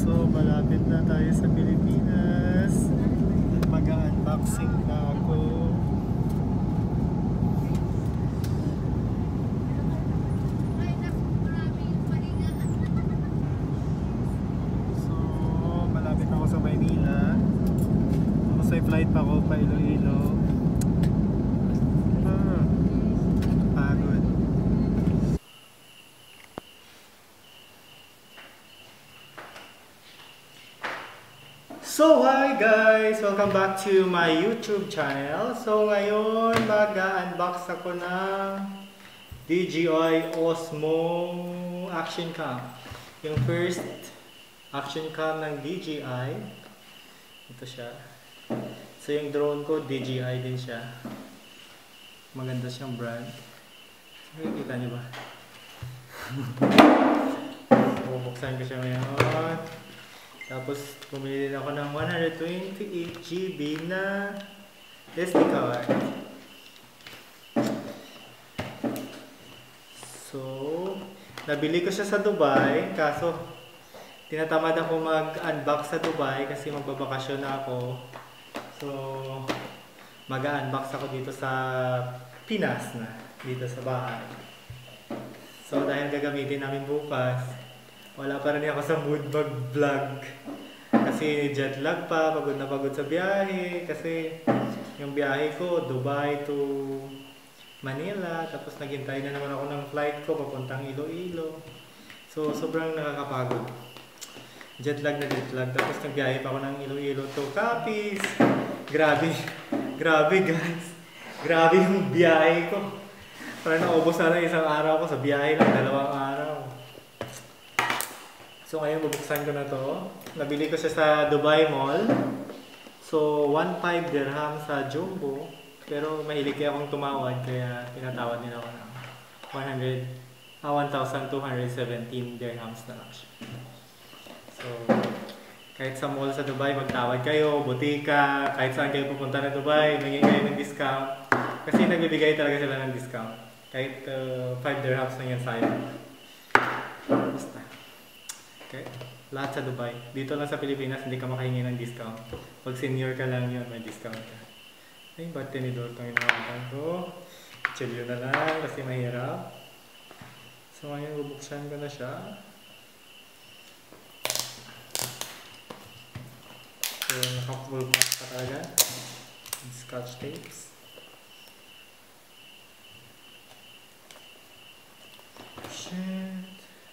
So, malapit na tayo sa Pilipinas. Mag-unboxing na ako. So, malapit na ako sa Maynila. Tapos may flight pa ako pa Iloilo. Pagod. So hi guys! Welcome back to my YouTube channel. So ngayon mag-unbox ako ng DJI Osmo Action Cam. Yung first action cam ng DJI. Ito siya. So yung drone ko DJI din siya. Maganda siyang brand. So, kita niyo ba? Bubuksan ko siya ngayon. Tapos, bumili din ako ng 128GB na SD card. So, nabili ko siya sa Dubai. Kaso, tinatamad ako mag-unbox sa Dubai kasi magbabakasyon na ako. So, mag-unbox ako dito sa Pinas na. Dito sa bahay. So, dahil gagamitin namin bukas, wala pa rin ako sa mood mag-vlog. Kasi jet lag pa, pagod na pagod sa biyahe. Kasi yung biyahe ko, Dubai to Manila. Tapos naghintay na naman ako ng flight ko, papuntang Iloilo. So, sobrang nakakapagod. Jet lag na jet lag. Tapos nagbiyahe pa ako ng Iloilo to Capiz. Grabe. Grabe guys. Grabe yung biyahe ko. Parang naubos na isang araw ko sa biyahe lang, 2 araw. So ngayon bubuksan ko na to. Nabili ko siya sa Dubai Mall. So 1.5 dirham sa Jumbo. Pero mahilig kaya akong tumawad kaya pinatawad nila ako ng 1,217 dirhams na lang siya. So kahit sa mall sa Dubai magtawad kayo, butika, kahit saan kayo pupunta na Dubai, may kayo ng discount. Kasi nagbibigay talaga sila ng discount. Kahit 5 dirhams na yan sa'yo. Basta. Okay. Lahat sa Dubai. Dito lang sa Pilipinas, hindi ka makahingi ng discount. Pag senior ka lang yun, may discount ka. Ay, ba't tinidor itong inawakan ko? Chill yun na lang kasi mahirap. So, ngayon bubuksan ko na siya. So, naka-full pack pa talaga. Scotch tapes. Shit.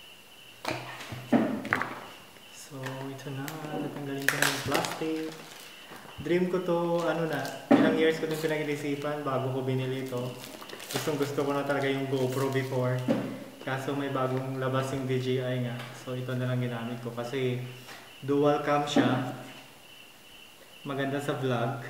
So, ito na. Natanggalin ko na yung plastic. Dream ko to, ilang years ko din pinag-isipan bago ko binili ito. Gusto ko na talaga yung GoPro before. Kaso may bagong labas yung DJI nga. So, ito na lang ginamit ko kasi dual cam siya. Maganda sa vlog.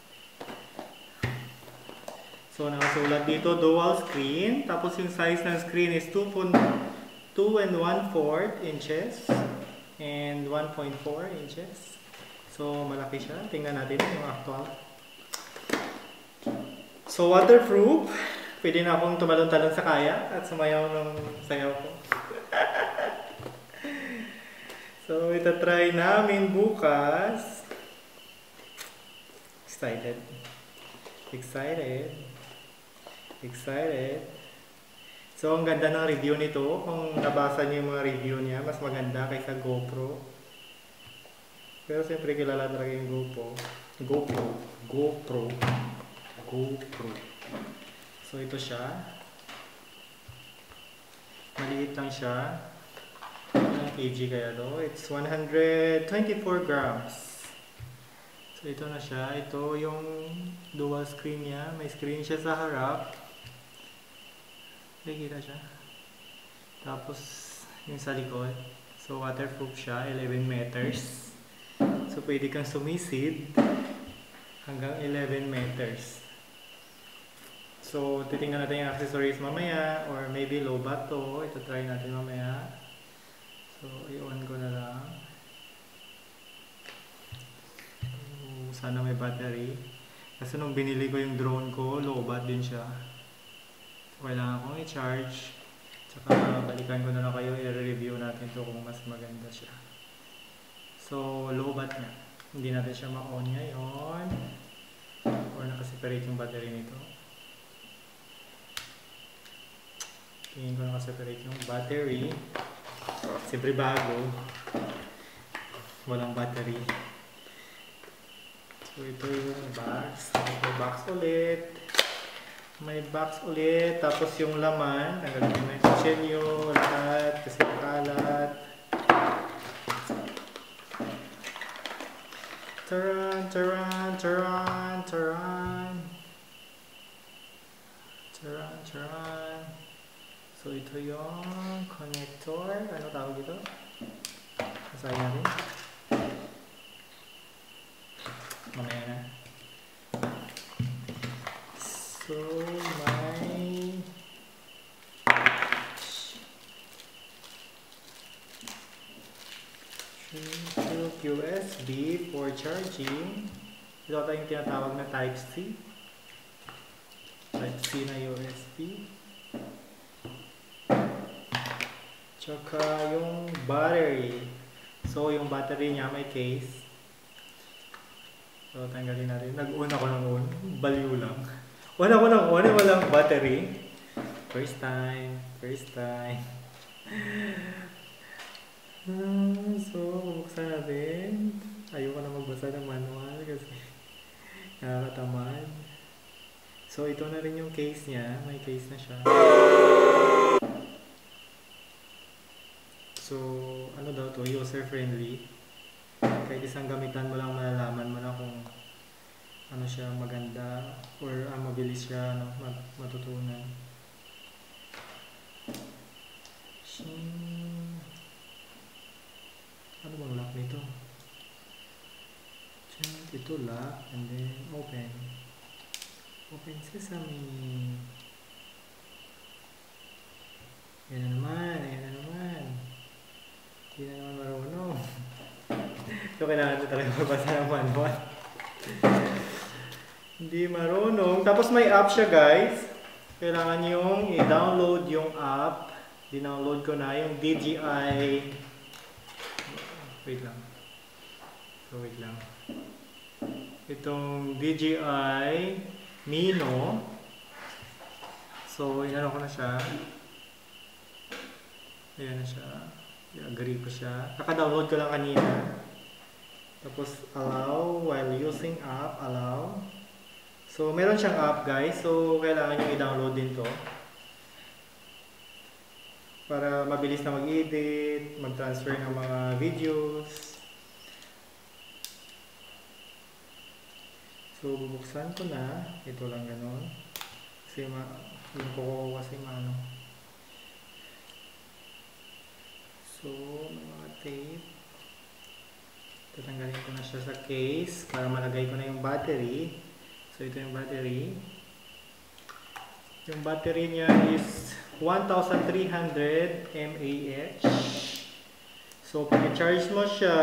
So, nakasulat dito dual screen. Tapos yung size ng screen is 2 and 1/4 inches. And 1.4 inches. So, malaki siya. Tingnan natin yung actual. So, waterproof. Pwede na akong tumalon-talon sa kayak at sumayaw ng sayaw ko. So, itatry namin bukas. Excited. Excited. Excited. So, ang ganda ng review nito. Kung nabasa niyo yung mga review niya, mas maganda kaysa GoPro. Pero siyempre kilala talaga yung GoPro. So, ito siya. Maliit lang siya. Ilang kg kaya to? It's 124 grams. So, ito na siya. Ito yung dual screen niya. May screen siya sa harap. Nakikita siya. Tapos, yung sa likod. So, waterproof siya. 11 meters. So, pwede kang sumisid hanggang 11 meters. So, titingnan natin yung accessories mamaya. Or maybe low bat to. Ito try natin mamaya. So, i-on ko na lang. So, sana may battery. Kasi nung binili ko yung drone ko, low bat din siya. Kailangan kong Tsaka balikan ko na lang kayo, i-review natin to kung mas maganda siya. So, low-bat niya. Hindi natin siya ma-on ngayon. Or nakaseparate yung battery nito. Tingin ko nakaseparate yung battery. Siyempre bago. Walang battery. So, ito yung box. May box ulit. May box ulit. Tapos yung laman. Tanggalin mo yung kutsilyo. Lahat. Kasi makalat. Taran, taran, taran, taran. Taran, taran. So, ito yung connector. Ano tawag ito? Masaya natin. Mamaya na. So, may USB for charging. Ito ata yung tinatawag na Type-C. Type-C na USB. Tsaka yung battery. So, yung battery niya may case. So, tanggalin natin. Nag-on ako ng on. Baliw lang. On ako ng on. Walang battery. First time. First time. So, buksan natin. Ayoko na magbasa ng manual kasi nakakatamad. So, ito na rin yung case niya. May case na siya. So, ano daw to? User-friendly. Kahit isang gamitan mo lang malalaman mo na kung ano siya maganda or mabilis siya matutunan. Ano bang lock nito? Ito lock and then open. Open sesame. Yan na naman, yan na naman. Hindi na naman marunong. So, kailangan ito talaga magbasa ng manual. Hindi marunong. Tapos may app siya, guys. Kailangan yung i-download yung app. Dinownload ko na yung DJI. Wait lang. So, wait lang. Itong DJI Mino. So, inano ko na siya. Ayan na siya. I-agree ko siya. Naka-download ko lang kanina. Tapos, allow while using app. Allow. So, meron siyang app, guys. So, kailangan nyo i-download din to. Para mabilis na mag-edit, mag-transfer ng mga videos. So, bubuksan ko na. Ito lang ganun. Kasi yung kuko kasi maano. So, may mga tape. Tatanggalin ko na siya sa case para malagay ko na yung battery. So, ito yung battery. Yung battery niya is 1,300 mAh. So, pag i-charge mo siya,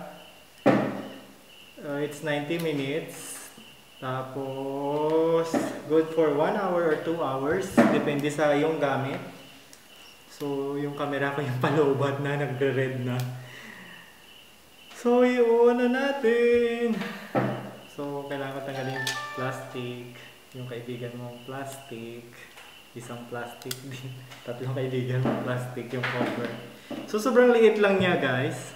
it's 90 minutes. Tapos, good for 1 hour or 2 hours. Depende sa yung gamit. So, yung camera ko yung palobat na, nagre-red na. So, i-on na natin. So, kailangan ko tanggalin yung plastic. Yung kaibigan mong plastic. Isang plastic din. Tatlong kaibigan mong plastic yung cover. So, sobrang liit lang niya, guys.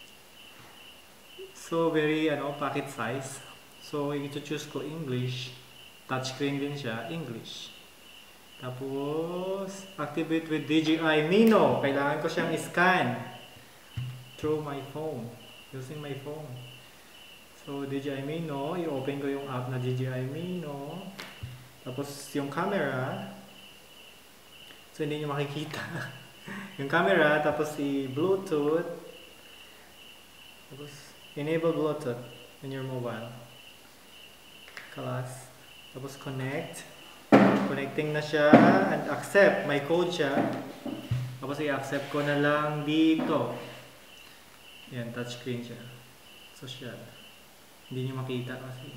So, very, pocket size. So, i-choose ko English. Touchscreen din siya, English. Tapos, activate with DJI Mino. Kailangan ko siyang i-scan through my phone. Using my phone. So, DJI Mino. I-open ko yung app na DJI Mino. Tapos, yung camera. So, hindi nyo makikita. Yung camera. Tapos, i-Bluetooth. Tapos, enable Bluetooth in your mobile. Class. Tapos, connect. Connecting na siya and accept. May code siya. Tapos i-accept ko na lang dito. Yan, touchscreen siya. Social. Hindi nyo makita kasi.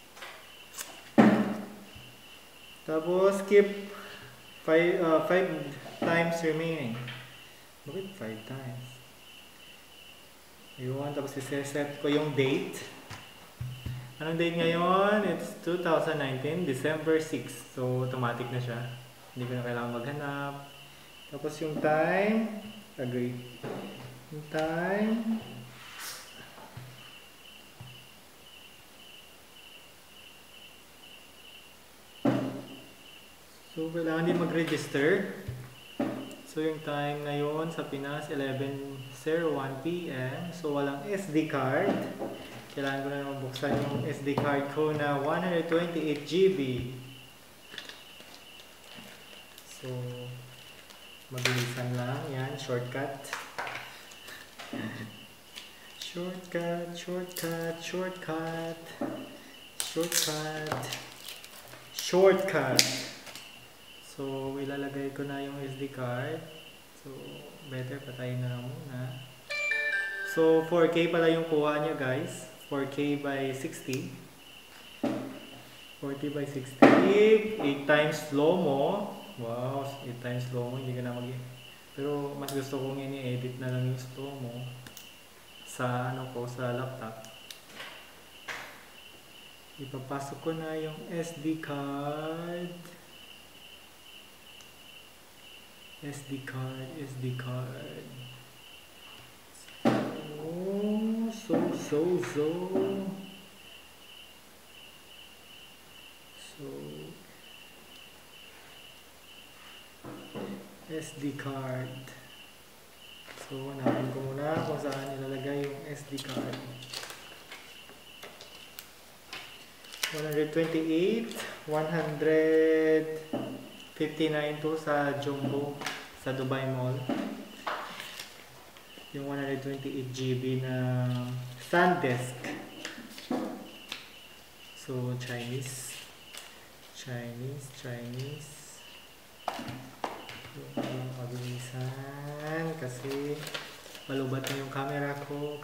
Tapos keep 5 times remaining. Bakit 5 times? Ayun, tapos iseset ko yung date. Anong date ngayon? It's 2019, December 6. So, automatic na siya. Hindi ko na kailangan maghanap. Tapos yung time, agree. Yung time, so, kailangan din mag-register. So, yung time ngayon sa Pinas, 11:01 PM. So, walang SD card. Kailangan ko na mabuksan yung SD card ko na 128 GB. So, mabilisan lang. Yan, shortcut. Shortcut, shortcut, shortcut. Shortcut. Shortcut. So, ilalagay ko na yung SD card. So, better patayin na lang muna. So, 4K pala yung kuha niya, guys. 4K by 60. 40 by 60. 8 times slow-mo. Wow, 8 times slow-mo. Hindi ka na pero mas gusto kong ini-edit na lang yung slow-mo sa sa laptop. Ipapasok ko na yung SD card. SD card. SD card. So, hanapin ko muna kung saan ilalagay yung SD card. 128, 159 to sa Jumbo, sa Dubai Mall. Yung 128 GB na SanDisk. So, Chinese. Mabilisan kasi malubat na yung camera ko.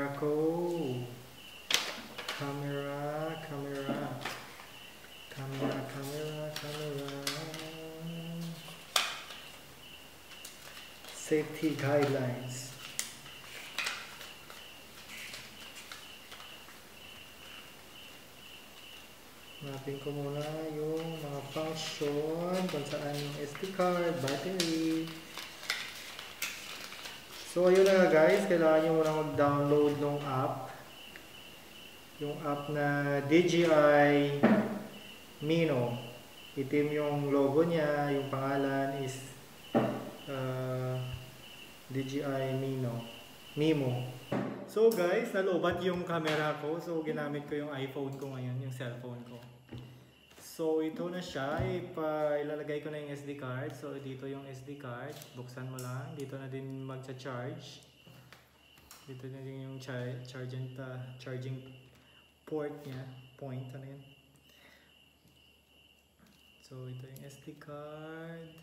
Safety guidelines. Hanapin ko muna yung mga function kung saan yung SD card, battery. So, ayun na guys. Kailangan nyo muna mag-download ng app. Yung app na DJI Mino. Itim yung logo niya. Yung pangalan is DJI Mimo. So guys, nalobat yung camera ko. So, ginamit ko yung iPhone ko ngayon, yung cellphone ko. So, ito na siya. Ilalagay ko na yung SD card. So, dito yung SD card. Buksan mo lang. Dito na din magcha-charge. Dito na din yung charging port niya. Point. Ano yun? So, ito yung SD card.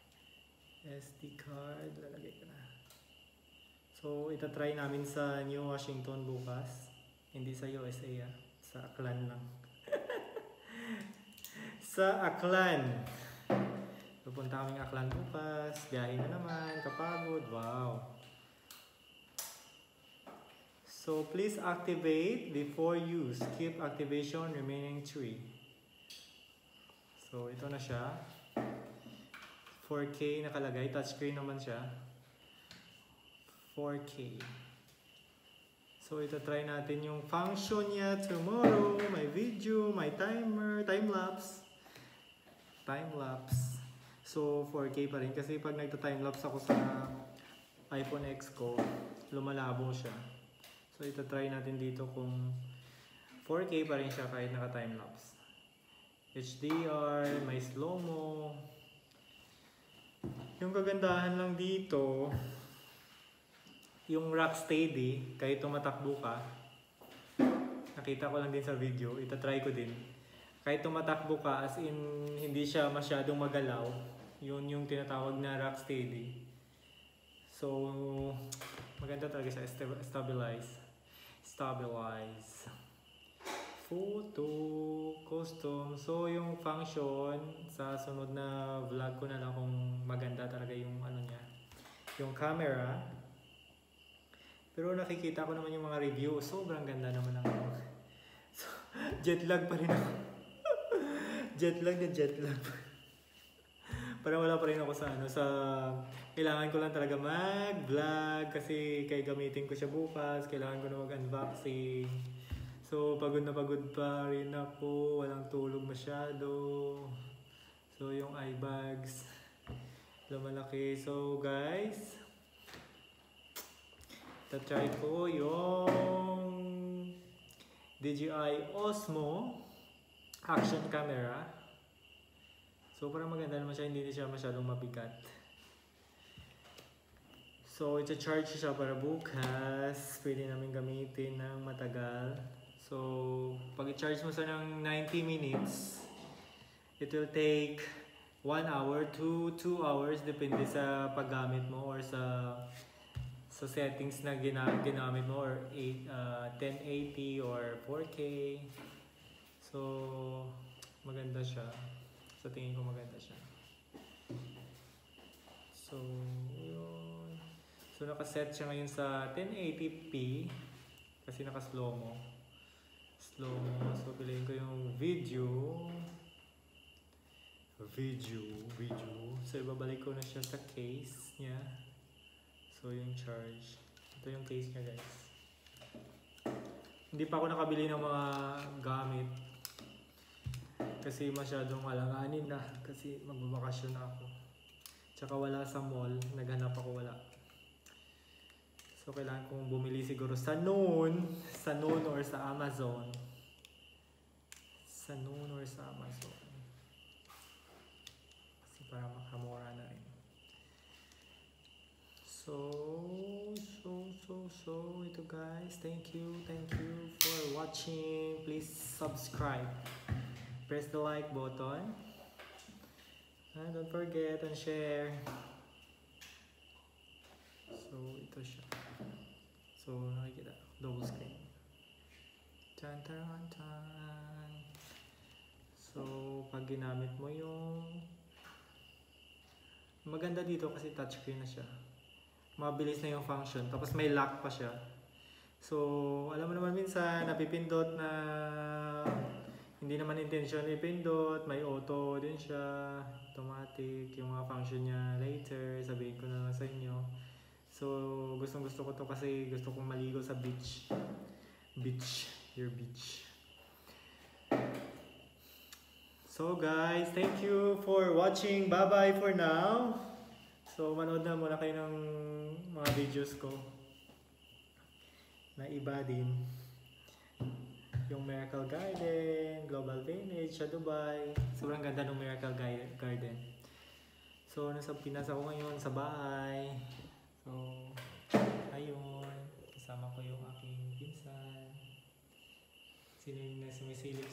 Lalagay ko na. So, itatry namin sa New Washington bukas. Hindi sa USA, sa Aklan lang. Sa Aklan. Pupunta kaming Aklan bukas. Biyahe na naman. Kapagod. Wow. So, please activate before use. Keep activation remaining 3. So, ito na siya. 4K nakalagay. Touchscreen naman siya. 4K. So, ito try natin yung function niya tomorrow. May video, may timer, time-lapse. So, 4K pa rin. Kasi pag nagta-timelapse ako sa iPhone X ko, lumalabo siya. So, ito try natin dito kung 4K pa rin siya kahit naka-timelapse. HDR, may slow-mo. Yung kagandahan lang dito, yung Rocksteady, kahit tumatakbo ka, nakita ko lang din sa video, itatry ko din. Kahit tumatakbo ka, as in, hindi siya masyadong magalaw. Yun yung tinatawag na Rocksteady. So, maganda talaga sa stabilize. Photo, custom. So, yung function, sa sunod na vlog ko na lang kung maganda talaga yung ano niya. Yung camera. Pero Pero nakikita ko naman yung mga review. Sobrang ganda naman ng so, jet lag pa rin ako. jet lag. Parang wala pa rin ako sa kailangan ko lang talaga mag-vlog kasi kay gamitin ko siya bukas. Kailangan ko na mag-unboxing. So, pagod na pagod pa rin ako. Walang tulog masyado. So, yung eye bags lumalaki. So, guys, tatry ko yung DJI Osmo action camera. So parang maganda naman siya, hindi siya masyadong mabigat. So i-charge siya para bukas, pwede namin gamitin ng matagal. So pag i-charge mo sa ng 90 minutes, it will take 1 hour to 2 hours depende sa paggamit mo or sa settings na ginamit mo or 1080 or 4K. So maganda siya. Sa tingin ko maganda siya. So, yun. So, nakaset siya ngayon sa 1080p. Kasi naka-slow mo. So, piliin ko yung video. So, ibabalik ko na siya sa case niya. So, yung charge. Ito yung case niya, guys. Hindi pa ako nakabili ng mga gamit. Kasi masyadong alanganin na. Kasi magbabakasyon na ako. Tsaka wala sa mall. Naghanap ako, wala. So kailangan kong bumili siguro sa noon or sa Amazon. Kasi para makamura na rin. So ito guys. Thank you for watching. Please subscribe. Press the like button. And don't forget and share. So, ito siya. So, nakikita. Double screen. Tan. So, pag ginamit mo yung maganda dito kasi touchscreen na siya. Mabilis na yung function. Tapos may lock pa siya. So, alam mo naman minsan napipindot na hindi naman intention ipindot, may auto din siya, automatic, yung mga function niya later, sabihin ko na lang sa inyo. So, gustong gusto ko to kasi gusto kong maligo sa beach. Your beach. So guys, thank you for watching. Bye-bye for now. So, manood na muna kayo ng mga videos ko na iba din. Yung Miracle Garden, Global Village sa Dubai. Sobrang ganda ng Miracle Garden. So, nasa Pinas ako ngayon sa bahay. So, ayun. Kasama ko yung aking pinsan. Sino yung sumisilip